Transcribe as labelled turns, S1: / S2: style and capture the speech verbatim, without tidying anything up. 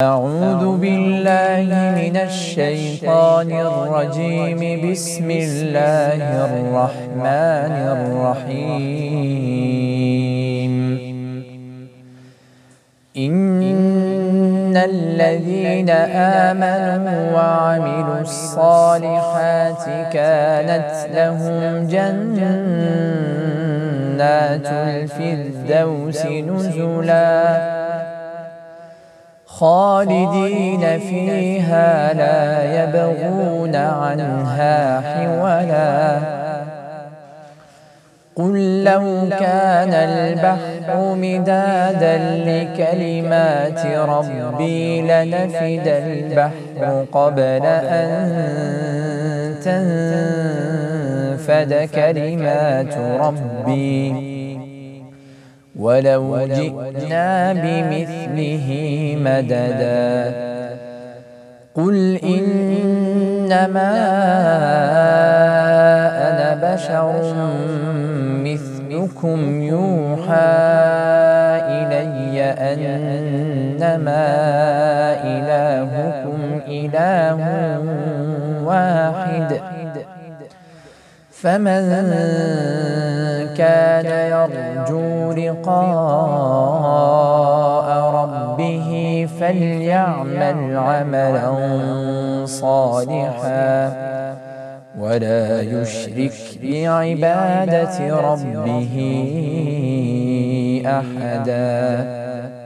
S1: أعوذ بالله من الشيطان الرجيم. بسم الله الرحمن الرحيم. إن الذين آمنوا وعملوا الصالحات كانت لهم جنات الفردوس نزلا خالدين فيها لا يبغون عنها حولا. قل لو كان البحر مدادا لكلمات ربي لنفد البحر قبل أن تنفد كلمات ربي ولو جئنا بمثله مددا. قل إنما أنا بشر مثلكم يوحى إلي أنما إلهكم إله واحد، فمن كان يرجو لقاء ربه فليعمل عملا صالحا ولا يشرك بعبادة ربه أحدا.